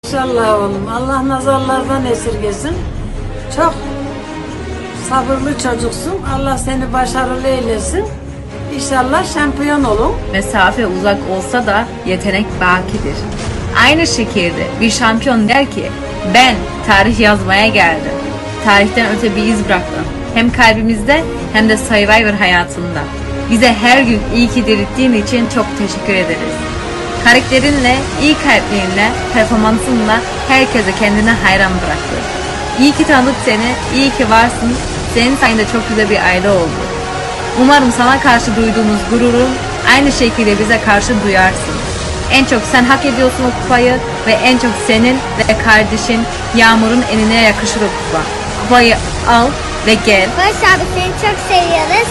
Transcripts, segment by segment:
İnşallah oğlum. Allah nazarlardan esirgesin. Çok sabırlı çocuksun. Allah seni başarılı eylesin. İnşallah şampiyon olun. Mesafe uzak olsa da yetenek bakidir. Aynı şekilde bir şampiyon der ki, ben tarih yazmaya geldim. Tarihten öte bir iz bıraktım. Hem kalbimizde hem de Survivor hayatında. Bize her gün iyi ki dirilttiğin için çok teşekkür ederiz. Karakterinle, iyi kalpliğinle, performansınla herkese kendine hayran bıraktı. İyi ki tanıdık seni, iyi ki varsın. Senin sayende çok güzel bir aile oldu. Umarım sana karşı duyduğumuz gururun aynı şekilde bize karşı duyarsın. En çok sen hak ediyorsun o kupayı ve en çok senin ve kardeşin Yağmur'un eline yakışır o kupa. Kupayı al ve gel. Barış abi seni çok seviyoruz.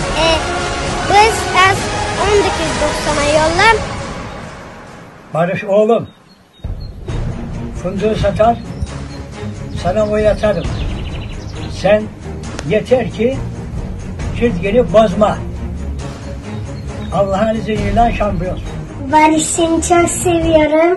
Barış az 19.90'a yolla. Barış oğlum, fındığı satar, sana oy atarım. Sen yeter ki çizgini bozma. Allah'ın izniyle şampiyon. Barış seni çok seviyorum.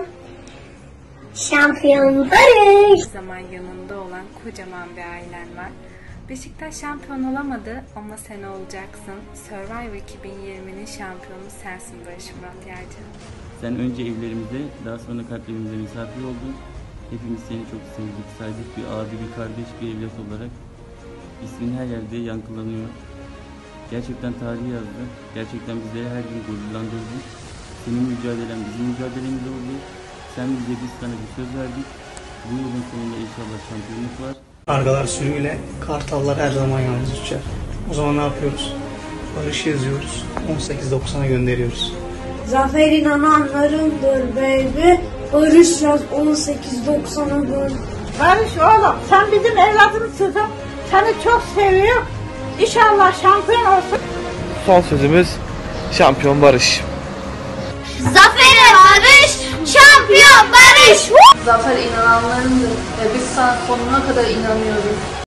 Şampiyon Barış. Zaman yanında olan kocaman bir ailen var. Beşiktaş şampiyon olamadı ama sen olacaksın. Survivor 2020'nin şampiyonu sensin Barış Murat Yercan. Sen önce evlerimize, daha sonra kalplerimize misafir oldun. Hepimiz seni çok sevdik, saydık, bir abi, bir kardeş, bir evlat olarak. İsmin her yerde yankılanıyor. Gerçekten tarih yazdı. Gerçekten bizleri her gün gururlandırdı. Senin mücadelen bizim mücadelemiz oldu. Sen bize, biz sana bir söz verdik. Bu yolun sonunda inşallah şampiyonluk var. Kargalar sürüyle, kartallar her zaman yalnız uçar. O zaman ne yapıyoruz? Barış yazıyoruz, 18.90'a gönderiyoruz. Zafer inananlarındır baby. Barış yaz 18.90'a gönder. Barış oğlum, sen bizim evladımızsın. Seni çok seviyor. İnşallah şampiyon olsun. Son sözümüz şampiyon Barış. Zafer'e Barış, şampiyon Barış. Zafer inananlarındır ve biz sana sonuna kadar inanıyoruz.